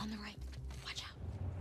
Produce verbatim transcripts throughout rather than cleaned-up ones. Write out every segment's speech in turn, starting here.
On the right. Watch out.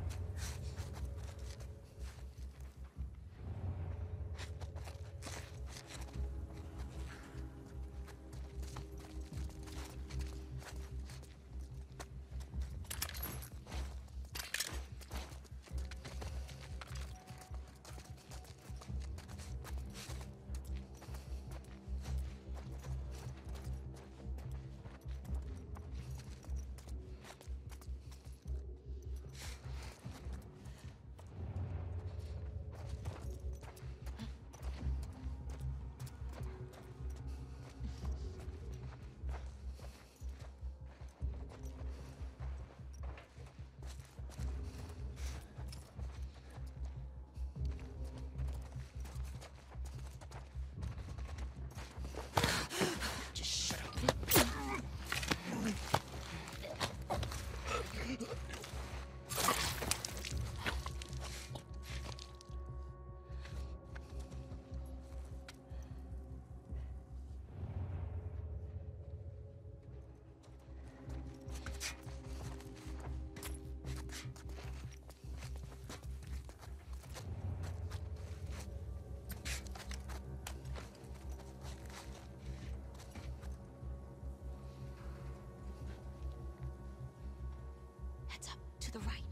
Heads up, to the right.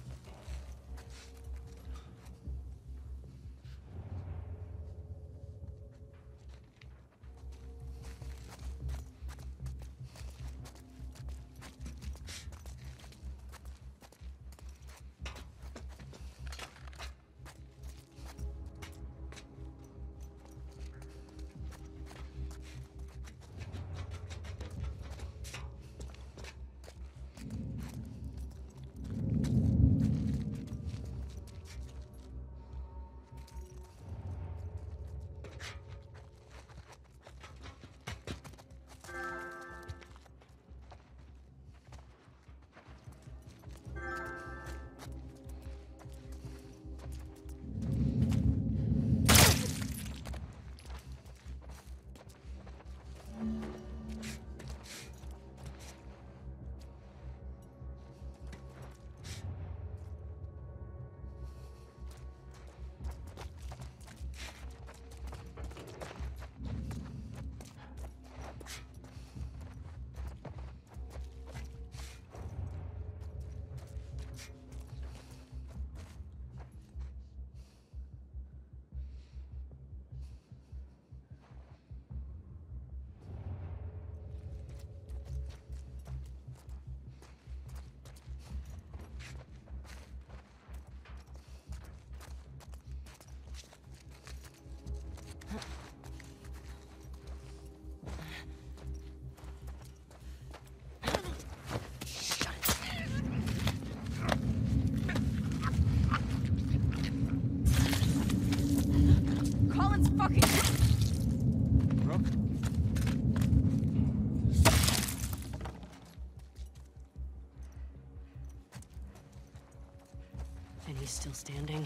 And he's still standing?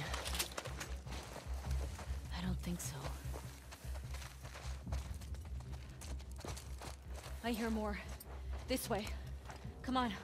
I don't think so. I hear more. This way. Come on.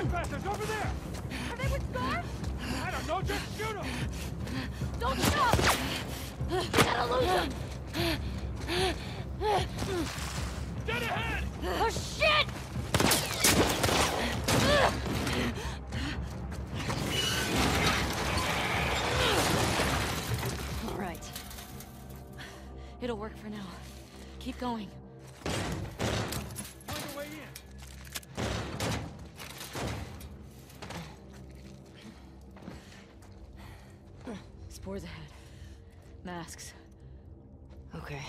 Trespassers over there! Are they with Scar? I don't know, just shoot them! Don't stop! We gotta lose them! Dead ahead! Oh, shit! All right. It'll work for now. Keep going. Find a way in. Spores ahead. Masks. Okay.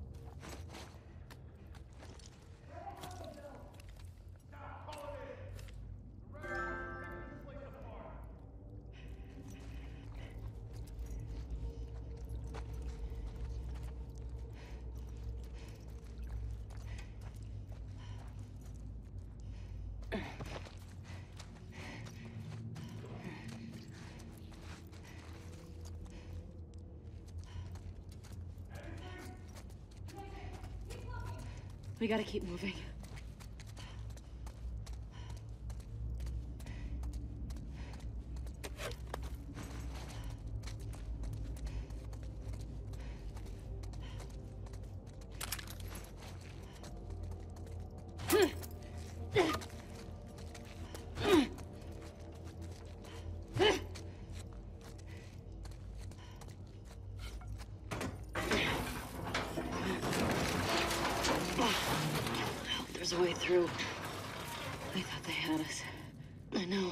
We gotta keep moving. There's a way through. They thought they had us. I know.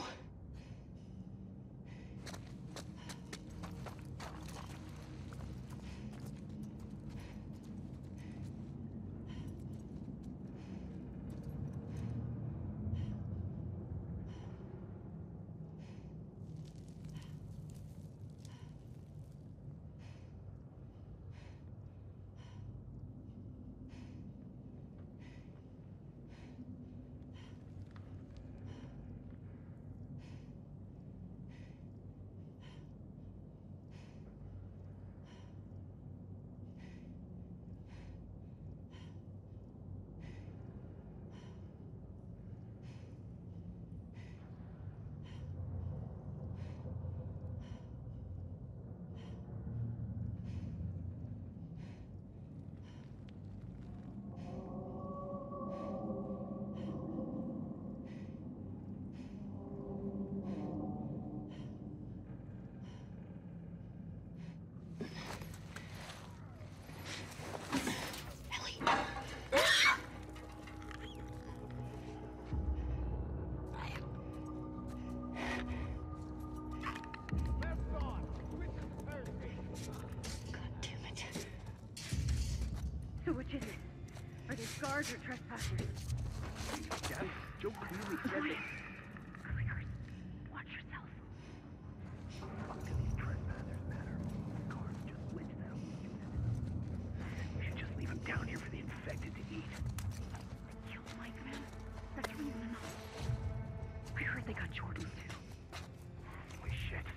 So which is it? Are they guards or trespassers? Yes, Joe clearly said that. Couriers, watch yourself. Fuck do these trespassers matter? Guards just glitched that old unit. We should just leave him down here for the infected to eat. Kill Mike, man. That's reason enough. I heard they got Jordan too. Holy shit.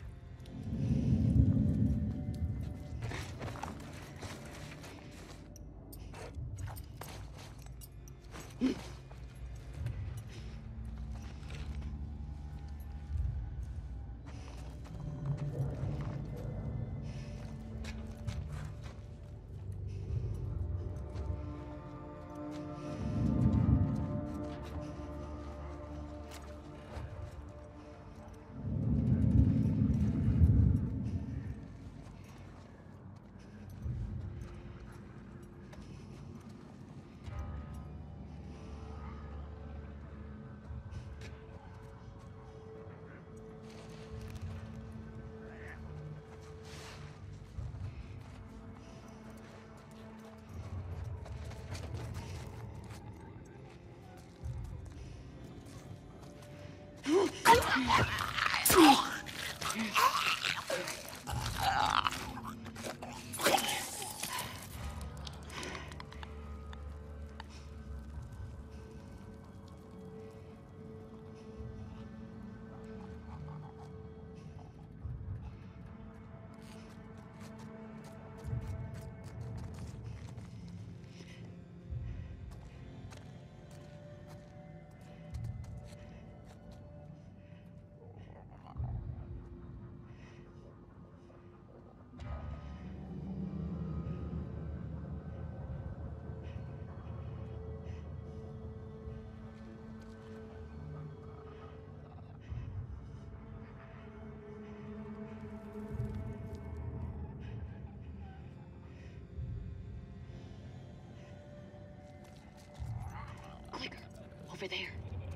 over there.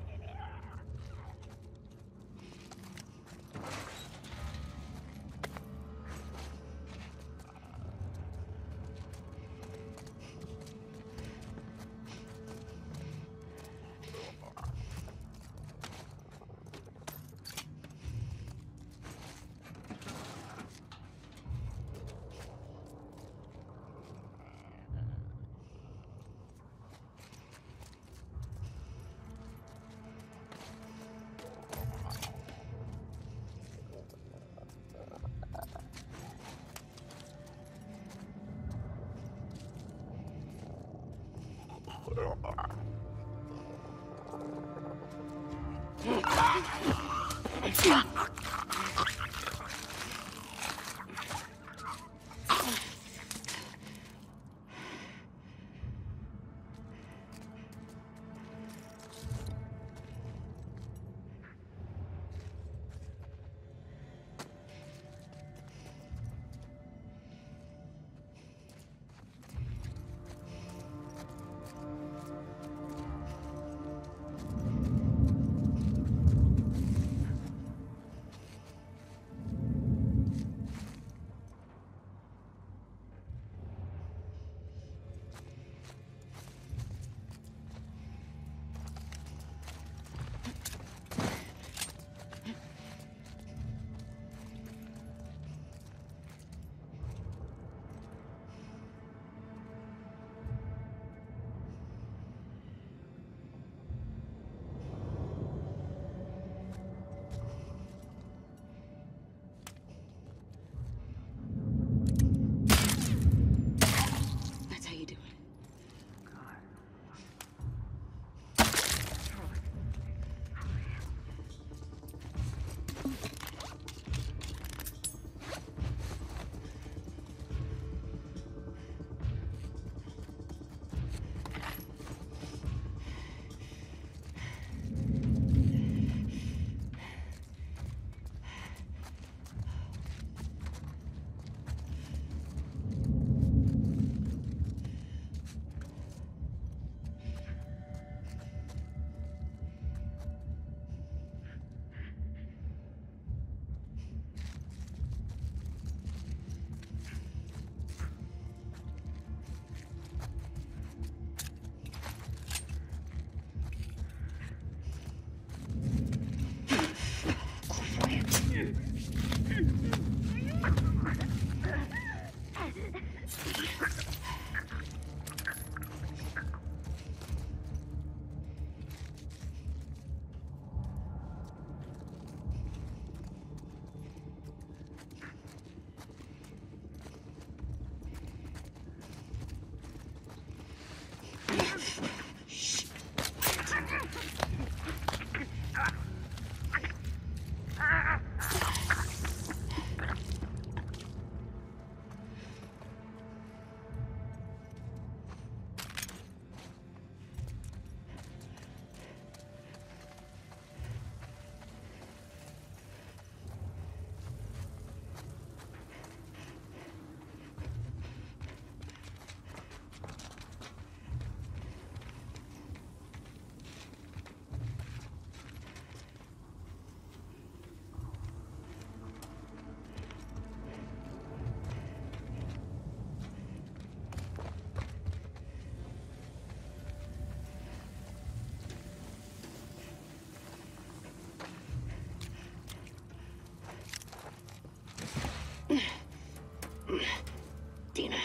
Dina.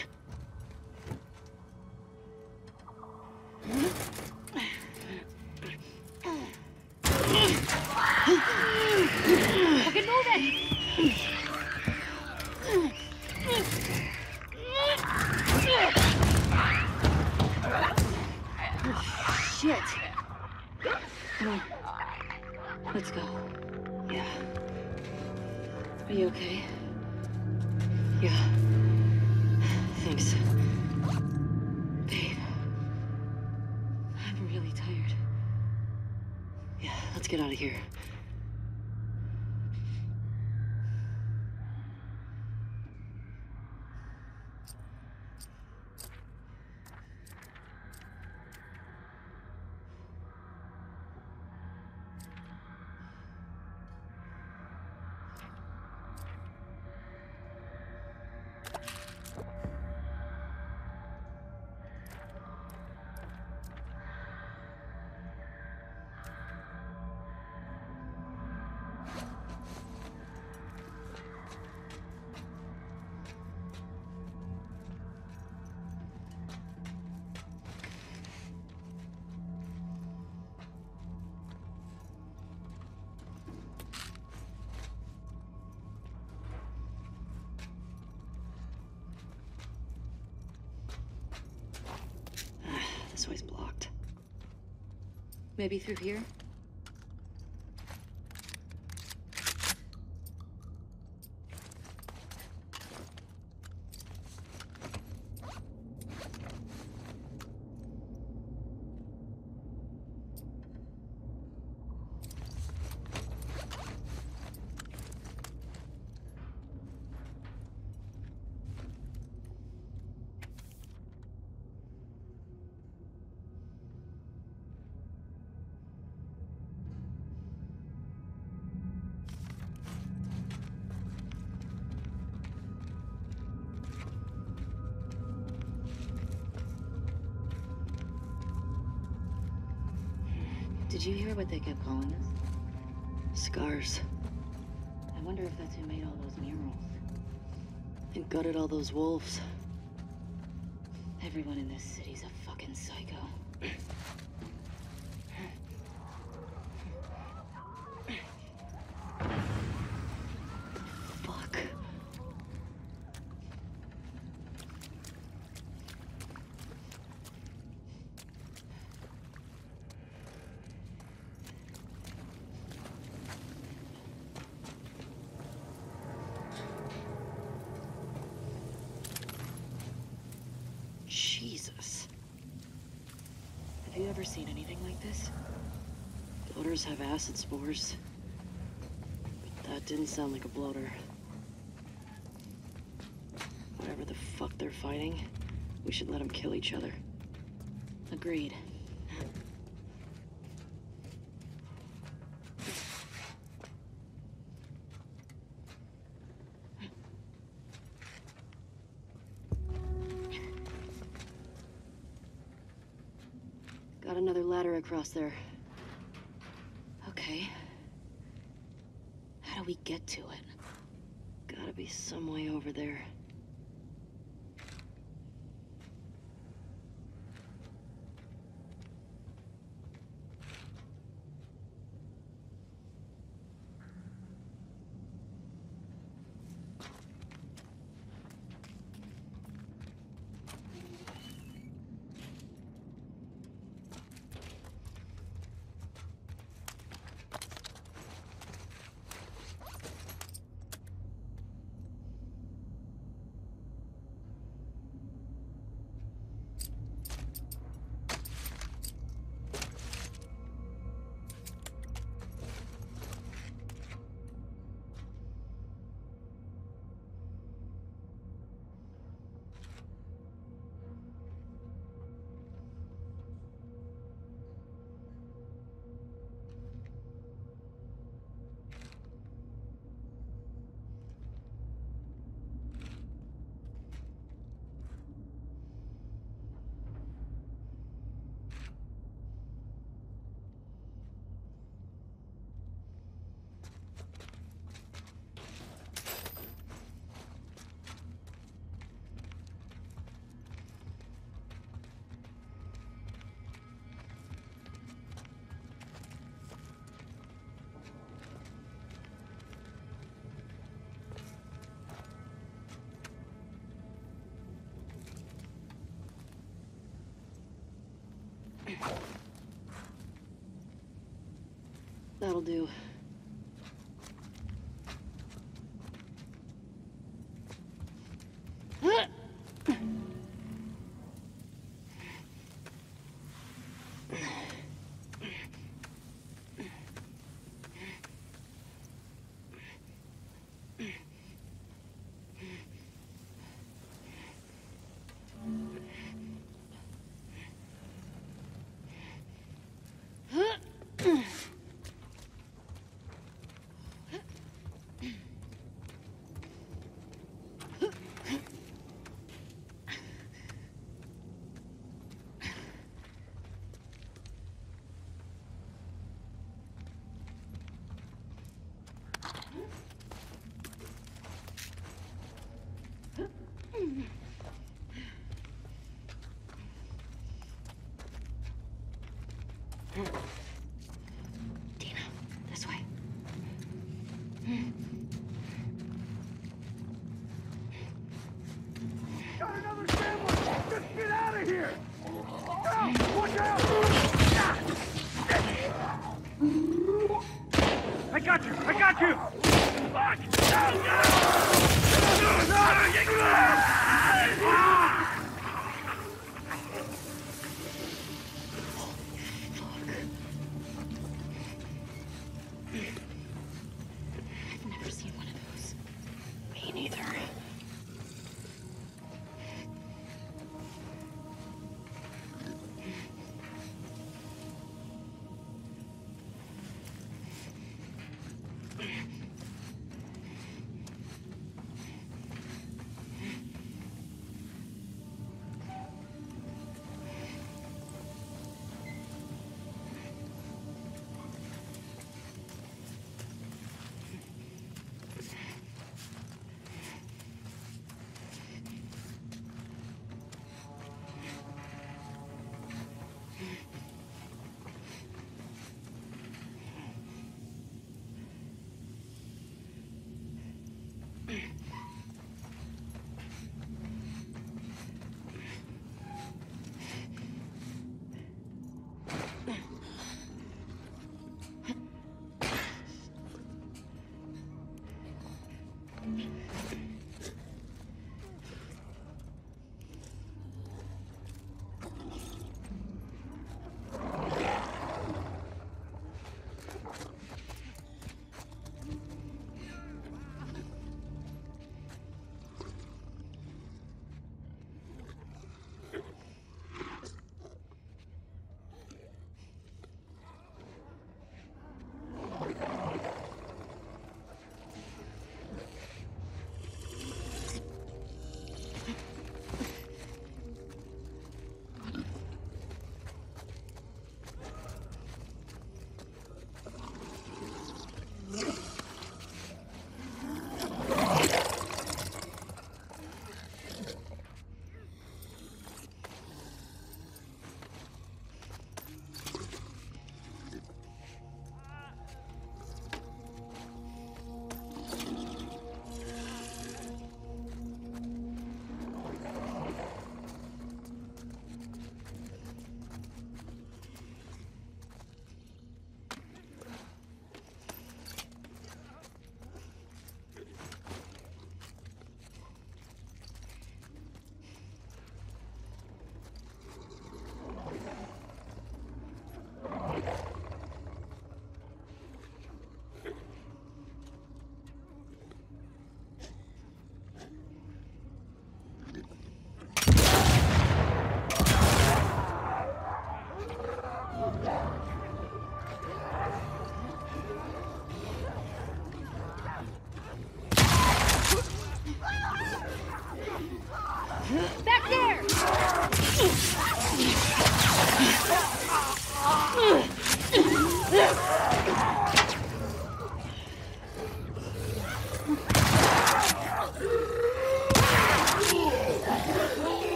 Fucking move it! Shit. Come on. Let's go. Yeah. Are you okay? Yeah. Thanks. Babe. I'm really tired. Yeah, let's get out of here. This way's blocked. Maybe through here? Did you hear what they kept calling us? Scars. I wonder if that's who made all those murals. And gutted all those wolves. Everyone in this city's a fucking psycho. Fuck. Jesus. Have you ever seen anything like this? Bloaters have acid spores. But that didn't sound like a bloater. Whatever the fuck they're fighting, we should let them kill each other. Agreed. Got another ladder across there. Okay. How do we get to it? Gotta be some way over there. That'll do.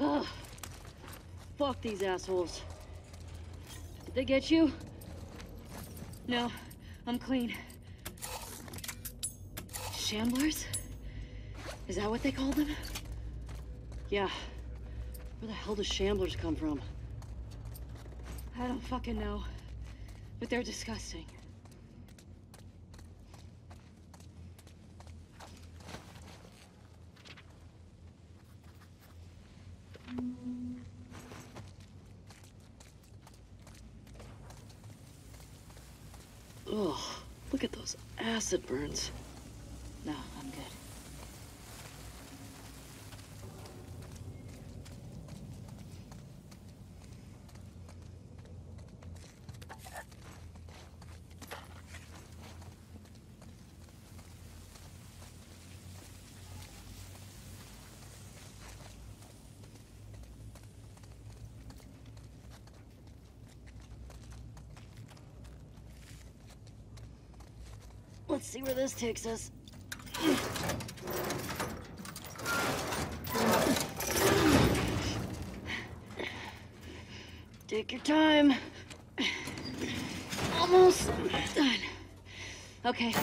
Ugh. Fuck these assholes. Did they get you? No, I'm clean. Shamblers? Is that what they called them? Yeah. Where the hell do shamblers come from? I don't fucking know. But they're disgusting. Ugh, look at those acid burns. No, I'm good. Let's see where this takes us. Take your time. Almost done. Okay.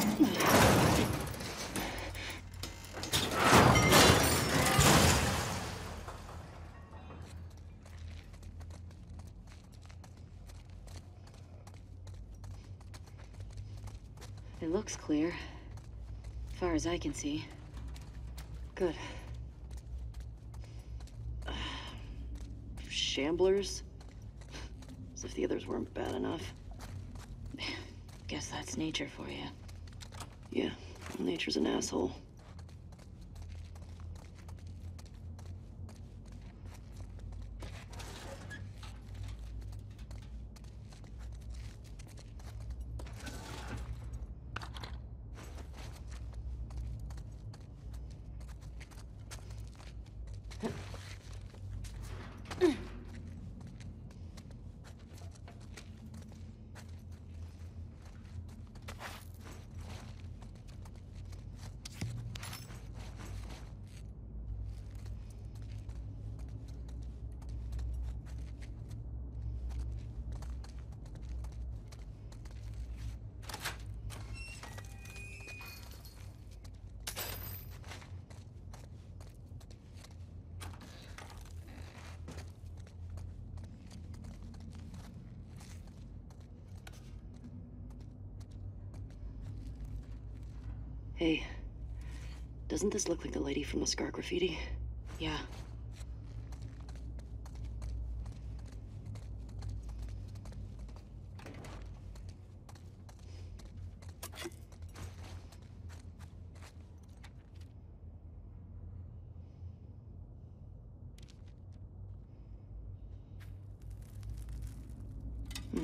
It looks clear, as far as I can see. Good. Uh, shamblers? As if the others weren't bad enough. Guess that's nature for you. Yeah, well, nature's an asshole. Hey, doesn't this look like the lady from the scar graffiti? Yeah. Hmm.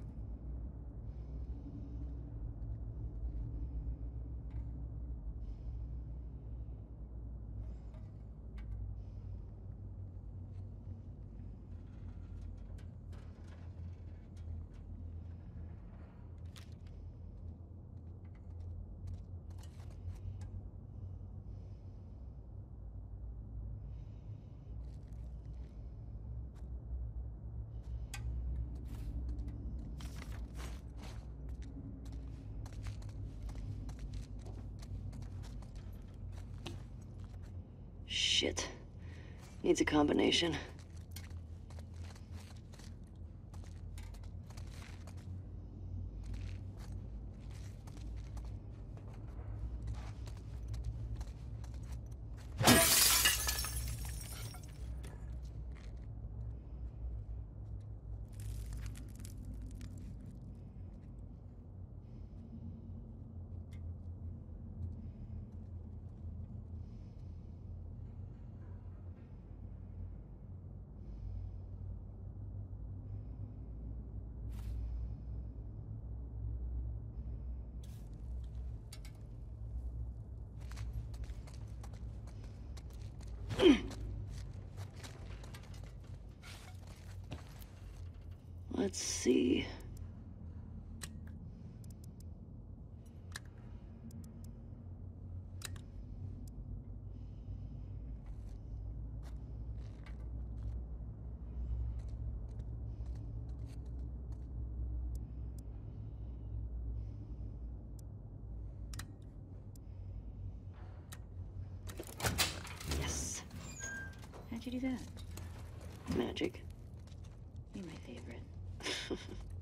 Shit. Needs a combination. Let's see. Why'd you do that? Magic. Be my favorite.